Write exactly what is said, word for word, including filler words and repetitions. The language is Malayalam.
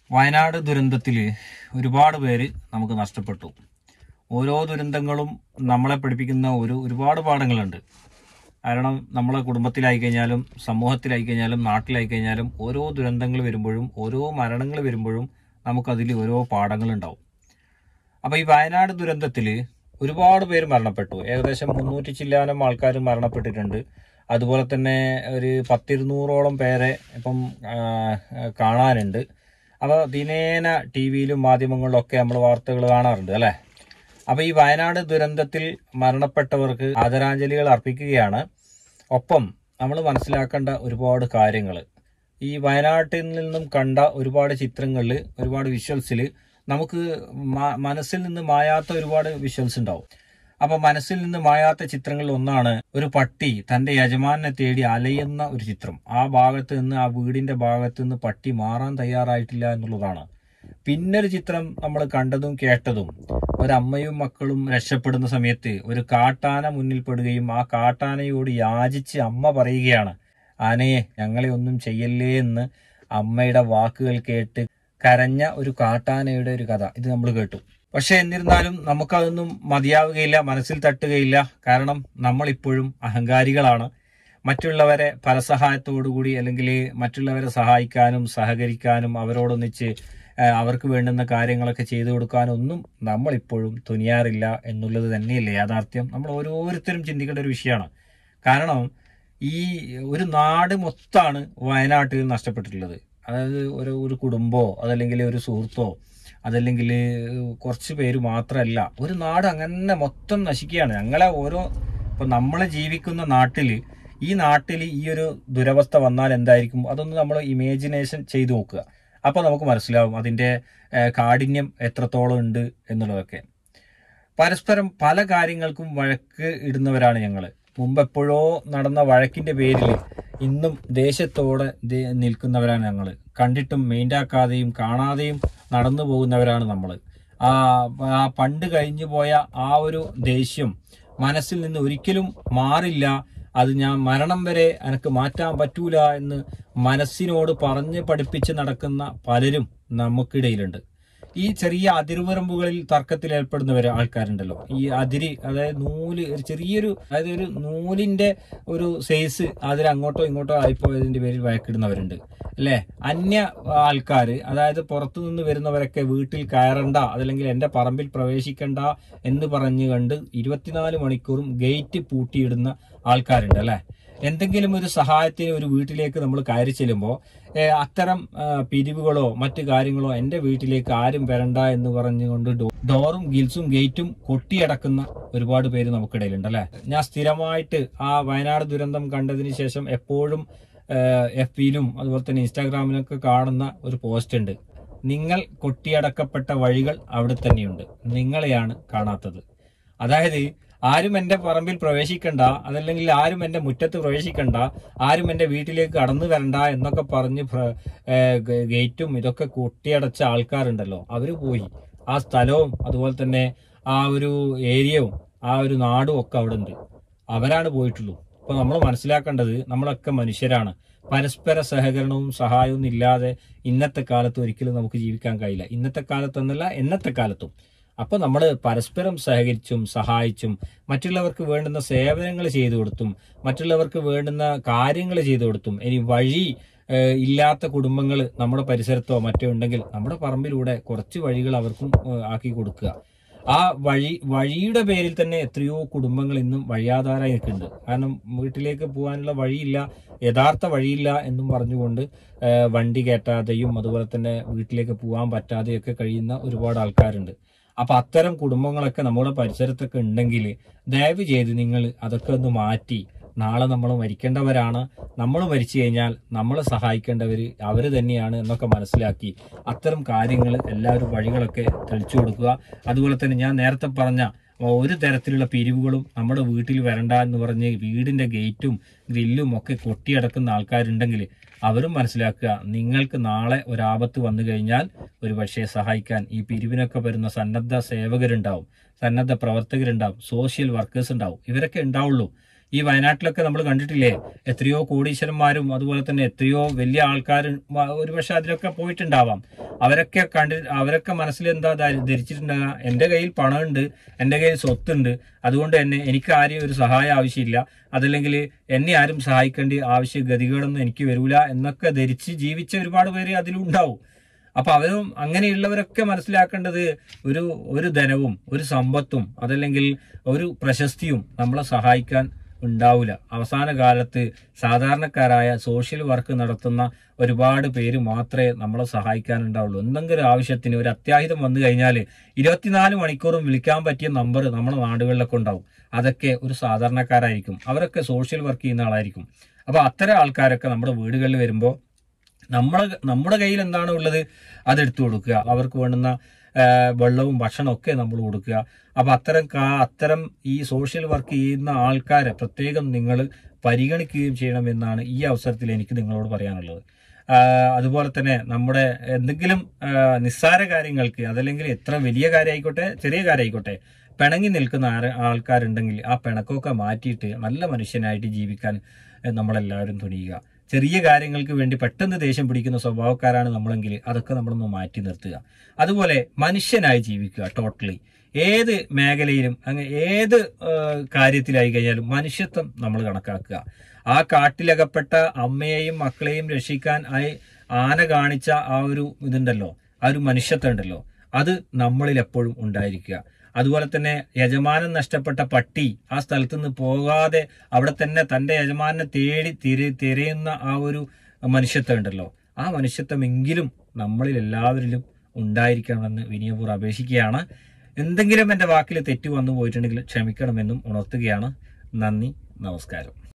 വയനാട് ദുരന്തത്തിൽ ഒരുപാട് പേര് നമുക്ക് നഷ്ടപ്പെട്ടു. ഓരോ ദുരന്തങ്ങളും നമ്മളെ പഠിപ്പിക്കുന്ന ഒരു ഒരുപാട് പാഠങ്ങളുണ്ട്. കാരണം നമ്മളെ കുടുംബത്തിലായി കഴിഞ്ഞാലും സമൂഹത്തിലായി കഴിഞ്ഞാലും നാട്ടിലായി കഴിഞ്ഞാലും ഓരോ ദുരന്തങ്ങൾ വരുമ്പോഴും ഓരോ മരണങ്ങൾ വരുമ്പോഴും നമുക്കതിൽ ഓരോ പാഠങ്ങളുണ്ടാവും. അപ്പോൾ ഈ വയനാട് ദുരന്തത്തിൽ ഒരുപാട് പേര് മരണപ്പെട്ടു. ഏകദേശം മുന്നൂറ്റി ചില്ലാനം ആൾക്കാർ മരണപ്പെട്ടിട്ടുണ്ട്. അതുപോലെ തന്നെ ഒരു പത്തിരുന്നൂറോളം പേരെ ഇപ്പം കാണാനുണ്ട്. അപ്പോൾ ദിനേന ടി വിയിലും മാധ്യമങ്ങളിലൊക്കെ നമ്മൾ വാർത്തകൾ കാണാറുണ്ട് അല്ലേ. അപ്പോൾ ഈ വയനാട് ദുരന്തത്തിൽ മരണപ്പെട്ടവർക്ക് ആദരാഞ്ജലികൾ അർപ്പിക്കുകയാണ്. ഒപ്പം നമ്മൾ മനസ്സിലാക്കേണ്ട ഒരുപാട് കാര്യങ്ങൾ, ഈ വയനാട്ടിൽ നിന്നും കണ്ട ഒരുപാട് ചിത്രങ്ങളിൽ, ഒരുപാട് വിഷ്വൽസിൽ നമുക്ക് മനസ്സിൽ നിന്ന് മായാത്ത ഒരുപാട് വിഷ്വൽസ് ഉണ്ടാവും. അപ്പൊ മനസ്സിൽ നിന്ന് മായാത്ത ചിത്രങ്ങളിൽ ഒന്നാണ് ഒരു പട്ടി തന്റെ യജമാനെ തേടി അലയുന്ന ഒരു ചിത്രം. ആ ഭാഗത്ത് നിന്ന്, ആ വീടിന്റെ ഭാഗത്ത് നിന്ന് പട്ടി മാറാൻ തയ്യാറായിട്ടില്ല എന്നുള്ളതാണ്. പിന്നൊരു ചിത്രം നമ്മൾ കണ്ടതും കേട്ടതും, ഒരമ്മയും മക്കളും രക്ഷപ്പെടുന്ന സമയത്ത് ഒരു കാട്ടാന മുന്നിൽപ്പെടുകയും ആ കാട്ടാനയോട് യാചിച്ച് അമ്മ പറയുകയാണ്, ആനയെ ഞങ്ങളെ ഒന്നും ചെയ്യല്ലേ എന്ന് അമ്മയുടെ വാക്കുകൾ കേട്ട് കരഞ്ഞ ഒരു കാട്ടാനയുടെ ഒരു കഥ ഇത് നമ്മൾ കേട്ടു. പക്ഷെ എന്നിരുന്നാലും നമുക്കതൊന്നും മതിയാവുകയില്ല, മനസ്സിൽ തട്ടുകയില്ല. കാരണം നമ്മളിപ്പോഴും അഹങ്കാരികളാണ്. മറ്റുള്ളവരെ പരസഹായത്തോടുകൂടി അല്ലെങ്കിൽ മറ്റുള്ളവരെ സഹായിക്കാനും സഹകരിക്കാനും അവരോടൊന്നിച്ച് അവർക്ക് വേണ്ടുന്ന കാര്യങ്ങളൊക്കെ ചെയ്തു കൊടുക്കാനൊന്നും നമ്മളിപ്പോഴും തുനിയാറില്ല എന്നുള്ളത് തന്നെയല്ലേ യാഥാർത്ഥ്യം. നമ്മൾ ഓരോരുത്തരും ചിന്തിക്കേണ്ട ഒരു വിഷയമാണ്. കാരണം ഈ ഒരു നാട് മൊത്തമാണ് വയനാട്ടിൽ നഷ്ടപ്പെട്ടിട്ടുള്ളത്. അതായത് ഒരു ഒരു കുടുംബമോ അതല്ലെങ്കിൽ ഒരു സുഹൃത്തോ അതല്ലെങ്കിൽ കുറച്ച് പേര് മാത്രമല്ല, ഒരു നാട് അങ്ങനെ മൊത്തം നശിക്കുകയാണ്. ഞങ്ങളെ ഓരോ ഇപ്പം നമ്മൾ ജീവിക്കുന്ന നാട്ടിൽ, ഈ നാട്ടിൽ ഈ ഒരു ദുരവസ്ഥ വന്നാൽ എന്തായിരിക്കും, അതൊന്ന് നമ്മൾ ഇമാജിനേഷൻ ചെയ്തു നോക്കുക. അപ്പോൾ നമുക്ക് മനസ്സിലാവും അതിൻ്റെ കാഠിന്യം എത്രത്തോളം ഉണ്ട് എന്നുള്ളതൊക്കെ. പരസ്പരം പല കാര്യങ്ങൾക്കും വഴക്ക് ഇടുന്നവരാണ് ഞങ്ങൾ. മുമ്പ് എപ്പോഴോ നടന്ന വഴക്കിന്റെ പേരിൽ ഇന്നും ദേഷ്യത്തോടെ നിൽക്കുന്നവരാണ് ഞങ്ങൾ. കണ്ടിട്ടും മെയിൻഡാക്കാതെയും കാണാതെയും നടന്നു പോകുന്നവരാണ് നമ്മൾ. ആ ആ പണ്ട് കഴിഞ്ഞു പോയ ആ ഒരു ദേഷ്യം മനസ്സിൽ നിന്ന് ഒരിക്കലും മാറില്ല. അത് ഞാൻ മരണം വരെ എനിക്ക് മാറ്റാൻ പറ്റൂല എന്ന് മനസ്സിനോട് പറഞ്ഞ് പഠിപ്പിച്ച് നടക്കുന്ന പലരും നമുക്കിടയിലുണ്ട്. ഈ ചെറിയ അതിർവരമ്പുകളിൽ തർക്കത്തിൽ ഏർപ്പെടുന്നവർ ആൾക്കാരുണ്ടല്ലോ. ഈ അതിര്, അതായത് നൂല്, ഒരു ചെറിയൊരു അതായത് ഒരു നൂലിന്റെ ഒരു സൈസ് അതിൽ അങ്ങോട്ടോ ഇങ്ങോട്ടോ ആയിപ്പോയതിന്റെ പേരിൽ വഴക്കിടുന്നവരുണ്ട് അല്ലേ. അന്യ ആൾക്കാർ, അതായത് പുറത്തു നിന്ന് വരുന്നവരൊക്കെ വീട്ടിൽ കയറണ്ട, അതല്ലെങ്കിൽ എൻ്റെ പറമ്പിൽ പ്രവേശിക്കണ്ട എന്ന് പറഞ്ഞു കണ്ട് ഇരുപത്തിനാല് മണിക്കൂറും ഗേറ്റ് പൂട്ടിയിടുന്ന ആൾക്കാരുണ്ട് അല്ലേ. എന്തെങ്കിലും ഒരു സഹായത്തിന് ഒരു വീട്ടിലേക്ക് നമ്മൾ കയറി ചെല്ലുമ്പോൾ അത്തരം പിരിവുകളോ മറ്റു കാര്യങ്ങളോ എൻ്റെ വീട്ടിലേക്ക് ആരും വരണ്ട എന്ന് പറഞ്ഞുകൊണ്ട് ഡോറും ഗിൽസും ഗേറ്റും കൊട്ടിയടക്കുന്ന ഒരുപാട് പേര് നമുക്കിടയിലുണ്ട് അല്ലെ. ഞാൻ സ്ഥിരമായിട്ട് ആ വയനാട് ദുരന്തം കണ്ടതിന് ശേഷം എപ്പോഴും എഫ് പിയിലും അതുപോലെ തന്നെ ഇൻസ്റ്റാഗ്രാമിലൊക്കെ കാണുന്ന ഒരു പോസ്റ്റ് ഉണ്ട്, നിങ്ങൾ കൊട്ടിയടക്കപ്പെട്ട വഴികൾ അവിടെ തന്നെയുണ്ട്, നിങ്ങളെയാണ് കാണാത്തത്. അതായത് ആരും എൻ്റെ പറമ്പിൽ പ്രവേശിക്കണ്ട, അതല്ലെങ്കിൽ ആരും എൻ്റെ മുറ്റത്ത് പ്രവേശിക്കണ്ട, ആരും എൻ്റെ വീട്ടിലേക്ക് കടന്നു വരണ്ട എന്നൊക്കെ പറഞ്ഞ് ഗേറ്റും ഇതൊക്കെ കൊട്ടിയടച്ച ആൾക്കാരുണ്ടല്ലോ, അവര് പോയി. ആ സ്ഥലവും അതുപോലെ തന്നെ ആ ഒരു ഏരിയവും ആ ഒരു നാടും ഒക്കെ അവിടെ ഉണ്ട്, അവരാണ് പോയിട്ടുള്ളൂ. അപ്പൊ നമ്മൾ മനസ്സിലാക്കേണ്ടത് നമ്മളൊക്കെ മനുഷ്യരാണ്. പരസ്പര സഹകരണവും സഹായവും ഇല്ലാതെ ഇന്നത്തെ കാലത്ത് ഒരിക്കലും നമുക്ക് ജീവിക്കാൻ കഴിയില്ല. ഇന്നത്തെ കാലത്തെന്നല്ല, എന്നത്തെ കാലത്തും. അപ്പൊ നമ്മൾ പരസ്പരം സഹകരിച്ചും സഹായിച്ചും മറ്റുള്ളവർക്ക് വേണ്ടുന്ന സേവനങ്ങൾ ചെയ്തു കൊടുത്തും മറ്റുള്ളവർക്ക് വേണ്ടുന്ന കാര്യങ്ങൾ ചെയ്തു കൊടുത്തും, ഇനി വഴി ഇല്ലാത്ത കുടുംബങ്ങൾ നമ്മുടെ പരിസരത്തോ മറ്റോ ഉണ്ടെങ്കിൽ നമ്മുടെ പറമ്പിലൂടെ കുറച്ച് വഴികൾ അവർക്കും ആക്കി കൊടുക്കുക. ആ വഴി വഴിയുടെ പേരിൽ തന്നെ എത്രയോ കുടുംബങ്ങൾ ഇന്നും വഴിയാധാരായി നിൽക്കുന്നുണ്ട്. കാരണം വീട്ടിലേക്ക് പോകാനുള്ള വഴിയില്ല, യഥാർത്ഥ വഴിയില്ല എന്നും പറഞ്ഞുകൊണ്ട് വണ്ടി കയറ്റാതെയും അതുപോലെ തന്നെ വീട്ടിലേക്ക് പോകാൻ പറ്റാതെയൊക്കെ കഴിയുന്ന ഒരുപാട് ആൾക്കാരുണ്ട്. അപ്പൊ അത്തരം കുടുംബങ്ങളൊക്കെ നമ്മുടെ പരിസരത്തൊക്കെ ഉണ്ടെങ്കിൽ ദയവ് ചെയ്ത് നിങ്ങൾ അതൊക്കെ ഒന്ന് മാറ്റി, നാളെ നമ്മൾ മരിക്കേണ്ടവരാണ്, നമ്മൾ മരിച്ചു കഴിഞ്ഞാൽ നമ്മളെ സഹായിക്കേണ്ടവർ അവർ തന്നെയാണ് എന്നൊക്കെ മനസ്സിലാക്കി അത്തരം കാര്യങ്ങൾ എല്ലാവരും വഴികളൊക്കെ തെളിച്ചു കൊടുക്കുക. അതുപോലെ തന്നെ ഞാൻ നേരത്തെ പറഞ്ഞ ഒരു തരത്തിലുള്ള പിരിവുകളും നമ്മുടെ വീട്ടിൽ വരണ്ട എന്ന് പറഞ്ഞ് വീടിന്റെ ഗേറ്റും ഗ്രില്ലും ഒക്കെ കൊട്ടിയടക്കുന്ന ആൾക്കാരുണ്ടെങ്കിൽ അവരും മനസ്സിലാക്കുക, നിങ്ങൾക്ക് നാളെ ഒരാപത്ത് വന്നു കഴിഞ്ഞാൽ ഒരു പക്ഷേ സഹായിക്കാൻ ഈ പിരിവിനൊക്കെ വരുന്ന സന്നദ്ധ സേവകരുണ്ടാവും, സന്നദ്ധ പ്രവർത്തകരുണ്ടാവും, സോഷ്യൽ വർക്കേഴ്സ് ഉണ്ടാവും, ഇവരൊക്കെ ഉണ്ടാവുള്ളൂ. ഈ വയനാട്ടിലൊക്കെ നമ്മൾ കണ്ടിട്ടില്ലേ, എത്രയോ കോടീശ്വരന്മാരും അതുപോലെ തന്നെ എത്രയോ വലിയ ആൾക്കാരും ഒരുപക്ഷെ അതിലൊക്കെ പോയിട്ടുണ്ടാവാം. അവരൊക്കെ കണ്ടി അവരൊക്കെ മനസ്സിൽ എന്താ ധരിച്ചിട്ടുണ്ടാകുക, എൻ്റെ കയ്യിൽ പണമുണ്ട്, എൻ്റെ കയ്യിൽ സ്വത്തുണ്ട്, അതുകൊണ്ട് തന്നെ എനിക്ക് ആരെയും ഒരു സഹായം ആവശ്യമില്ല, അതല്ലെങ്കിൽ എന്നെ ആരും സഹായിക്കേണ്ട ആവശ്യ ഗതികളൊന്നും എനിക്ക് വരൂല എന്നൊക്കെ ധരിച്ച് ജീവിച്ച ഒരുപാട് പേര് അതിലുണ്ടാവും. അപ്പൊ അവരും അങ്ങനെയുള്ളവരൊക്കെ മനസ്സിലാക്കേണ്ടത് ഒരു ഒരു ധനവും ഒരു സമ്പത്തും അതല്ലെങ്കിൽ ഒരു പ്രശസ്തിയും നമ്മളെ സഹായിക്കാൻ ഉണ്ടാവില്ല. അവസാന കാലത്ത് സാധാരണക്കാരായ സോഷ്യൽ വർക്ക് നടത്തുന്ന ഒരുപാട് പേര് മാത്രമേ നമ്മളെ സഹായിക്കാനുണ്ടാവുള്ളൂ. എന്തെങ്കിലും ആവശ്യത്തിന് ഒരു അത്യാഹിതം വന്നു കഴിഞ്ഞാൽ ഇരുപത്തിനാല് മണിക്കൂറും വിളിക്കാൻ പറ്റിയ നമ്പർ നമ്മുടെ നാടുകളിലൊക്കെ ഉണ്ടാവും. അതൊക്കെ ഒരു സാധാരണക്കാരായിരിക്കും, അവരൊക്കെ സോഷ്യൽ വർക്ക് ചെയ്യുന്ന ആളായിരിക്കും. അപ്പൊ അത്തരം ആൾക്കാരൊക്കെ നമ്മുടെ വീടുകളിൽ വരുമ്പോൾ നമ്മളെ നമ്മുടെ കയ്യിൽ എന്താണ് ഉള്ളത് അതെടുത്തു കൊടുക്കുക, അവർക്ക് വേണ്ടുന്ന വെള്ളവും ഭക്ഷണവും ഒക്കെ നമ്മൾ കൊടുക്കുക. അപ്പൊ അത്തരം കാ അത്തരം ഈ സോഷ്യൽ വർക്ക് ചെയ്യുന്ന ആൾക്കാരെ പ്രത്യേകം നിങ്ങൾ പരിഗണിക്കുകയും ചെയ്യണമെന്നാണ് ഈ അവസരത്തിൽ എനിക്ക് നിങ്ങളോട് പറയാനുള്ളത്. അതുപോലെ തന്നെ നമ്മുടെ എന്തെങ്കിലും നിസ്സാര കാര്യങ്ങൾക്ക് അതല്ലെങ്കിൽ എത്ര വലിയ കാര്യമായിക്കോട്ടെ ചെറിയ കാര്യമായിക്കോട്ടെ പിണങ്ങി നിൽക്കുന്ന ആൾക്കാരുണ്ടെങ്കിൽ ആ പിണക്കമൊക്കെ മാറ്റിയിട്ട് നല്ല മനുഷ്യനായിട്ട് ജീവിക്കാൻ നമ്മളെല്ലാവരും തുനിയുക. ചെറിയ കാര്യങ്ങൾക്ക് വേണ്ടി പെട്ടെന്ന് ദേഷ്യം പിടിക്കുന്ന സ്വഭാവക്കാരാണ് നമ്മളെങ്കിൽ അതൊക്കെ നമ്മളൊന്ന് മാറ്റി നിർത്തുക. അതുപോലെ മനുഷ്യനായി ജീവിക്കുക. ടോട്ടലി ഏത് മേഖലയിലും അങ്ങനെ ഏത് കാര്യത്തിലായി കഴിഞ്ഞാലും മനുഷ്യത്വം നമ്മൾ കണക്കാക്കുക. ആ കാട്ടിലകപ്പെട്ട അമ്മയെയും മക്കളെയും രക്ഷിക്കാൻ ആയി ആന കാണിച്ച ആ ഒരു ഇതുണ്ടല്ലോ, ആ ഒരു മനുഷ്യത്വം ഉണ്ടല്ലോ, അത് നമ്മളിൽ എപ്പോഴും ഉണ്ടായിരിക്കുക. അതുപോലെ തന്നെ യജമാനൻ നഷ്ടപ്പെട്ട പട്ടി ആ സ്ഥലത്ത് നിന്ന് പോകാതെ അവിടെ തന്നെ തൻ്റെ യജമാനെ തേടി തിര തിരയുന്ന ആ ഒരു മനുഷ്യത്വം ഉണ്ടല്ലോ, ആ മനുഷ്യത്വമെങ്കിലും നമ്മളിൽ എല്ലാവരിലും ഉണ്ടായിരിക്കണമെന്ന് വിനയപൂർവ്വം അപേക്ഷിക്കുകയാണ്. എന്തെങ്കിലും എൻ്റെ വാക്കിൽ തെറ്റ് വന്നു പോയിട്ടുണ്ടെങ്കിൽ ക്ഷമിക്കണമെന്നും ഉണർത്തുകയാണ്. നന്ദി, നമസ്കാരം.